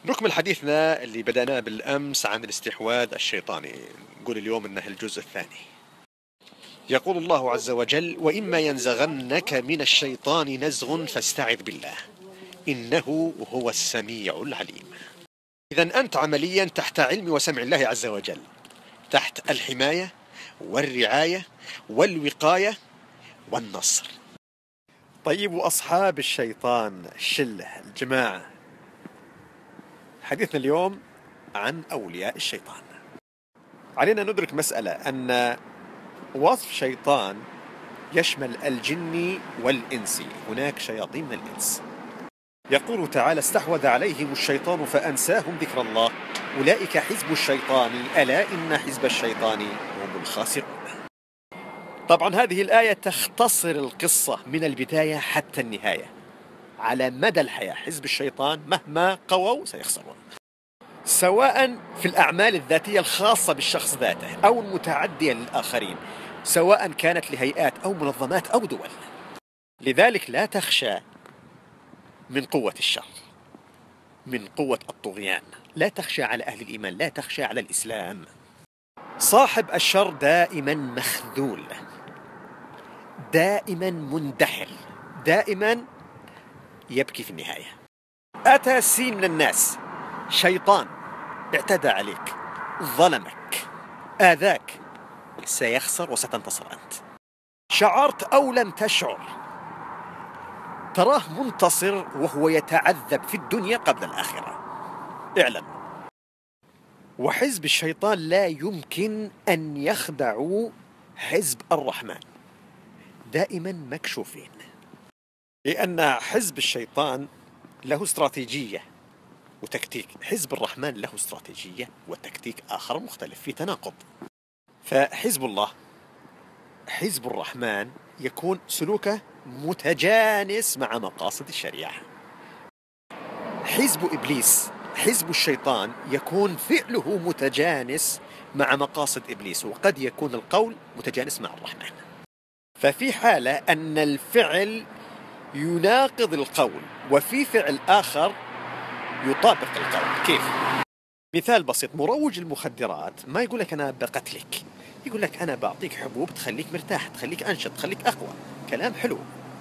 نكمل حديثنا اللي بدأناه بالأمس عن الاستحواذ الشيطاني. نقول اليوم أنه الجزء الثاني. يقول الله عز وجل: وإما ينزغنك من الشيطان نزغ فاستعذ بالله إنه هو السميع العليم. إذن أنت عمليا تحت علم وسمع الله عز وجل، تحت الحماية والرعاية والوقاية والنصر. طيب، وأصحاب الشيطان، الشلة، الجماعة، حديثنا اليوم عن أولياء الشيطان. علينا ندرك مسألة، أن وصف شيطان يشمل الجن والإنس. هناك شياطين من الإنس. يقول تعالى: استحوذ عليهم الشيطان فأنساهم ذكر الله أولئك حزب الشيطان ألا إن حزب الشيطان هم الخاسرون. طبعا هذه الآية تختصر القصة من البداية حتى النهاية. على مدى الحياة حزب الشيطان مهما قووا سيخسرون، سواء في الأعمال الذاتية الخاصة بالشخص ذاته أو المتعدية للآخرين، سواء كانت لهيئات أو منظمات أو دول. لذلك لا تخشى من قوة الشر، من قوة الطغيان، لا تخشى على أهل الإيمان، لا تخشى على الإسلام. صاحب الشر دائما مخذول، دائما مندحر، دائما يبكي في النهاية. أتى سين من الناس، شيطان اعتدى عليك، ظلمك، آذاك، سيخسر وستنتصر أنت. شعرت أو لم تشعر، تراه منتصر وهو يتعذب في الدنيا قبل الآخرة. اعلم. وحزب الشيطان لا يمكن أن يخدعوا حزب الرحمن، دائما مكشوفين، لأن حزب الشيطان له استراتيجية وتكتيك، حزب الرحمن له استراتيجية وتكتيك آخر مختلف، في تناقض. فحزب الله، حزب الرحمن، يكون سلوكه متجانس مع مقاصد الشريعة. حزب إبليس، حزب الشيطان، يكون فعله متجانس مع مقاصد إبليس، وقد يكون القول متجانس مع الرحمن. ففي حالة أن الفعل يناقض القول، وفي فعل آخر يطابق القول. كيف؟ مثال بسيط: مروج المخدرات ما يقول لك أنا بقتلك، يقول لك أنا بعطيك حبوب تخليك مرتاح، تخليك أنشط، تخليك أقوى. كلام حلو.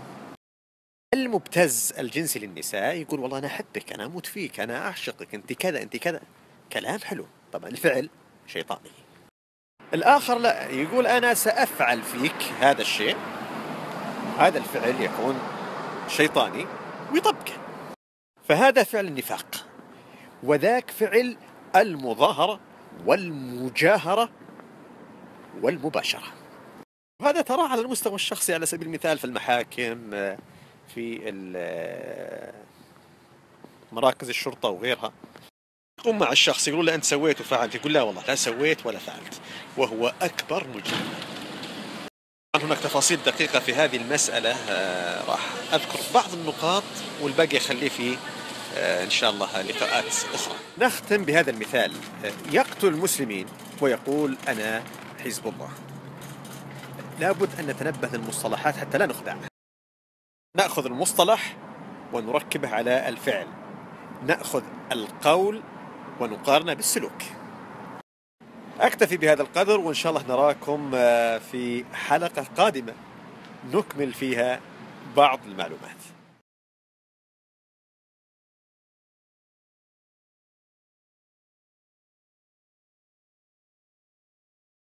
المبتز الجنسي للنساء يقول والله أنا أحبك، أنا أموت فيك، أنا أعشقك، أنت كذا أنت كذا. كلام حلو. طبعا الفعل شيطاني. الآخر لا، يقول أنا سأفعل فيك هذا الشيء، هذا الفعل يكون شيطاني ويطبقه. فهذا فعل النفاق، وذاك فعل المظاهرة والمجاهرة والمباشرة. وهذا ترى على المستوى الشخصي، على سبيل المثال في المحاكم، في مراكز الشرطة وغيرها. يقوم مع الشخص يقول له أنت سويت وفعلت، يقول لا والله لا سويت ولا فعلت، وهو أكبر مجرم. هناك تفاصيل دقيقة في هذه المسألة، راح أذكر بعض النقاط والباقي خليه في إن شاء الله لقاءات أخرى. نختم بهذا المثال: يقتل المسلمين ويقول أنا حزب الله. لابد أن نتنبه للمصطلحات حتى لا نخدع. نأخذ المصطلح ونركبه على الفعل، نأخذ القول ونقارنه بالسلوك. أكتفي بهذا القدر، وإن شاء الله نراكم في حلقة قادمة نكمل فيها بعض المعلومات.